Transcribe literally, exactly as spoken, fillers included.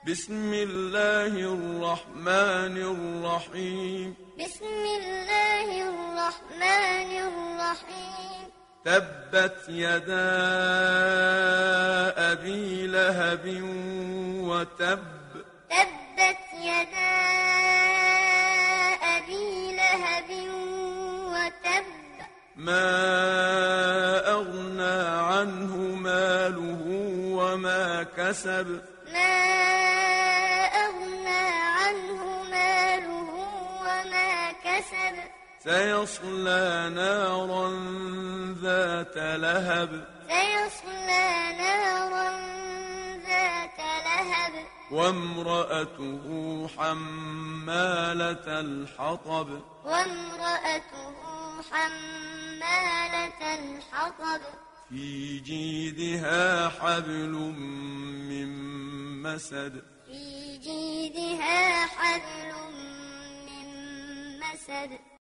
بسم الله الرحمن الرحيم بسم الله الرحمن الرحيم تبت يدا أبي لهب وتب تبت يدا أبي لهب وتب ما أغنى عنه ماله وما كسب ما أغنى عنه ماله وما كسب سيصلى نارا ذات لهب سيصلى نارا ذات لهب وامرأته حمالة الحطب وامرأته حمالة الحطب في جيدها حبل من مسد في جيدها حبل من مسد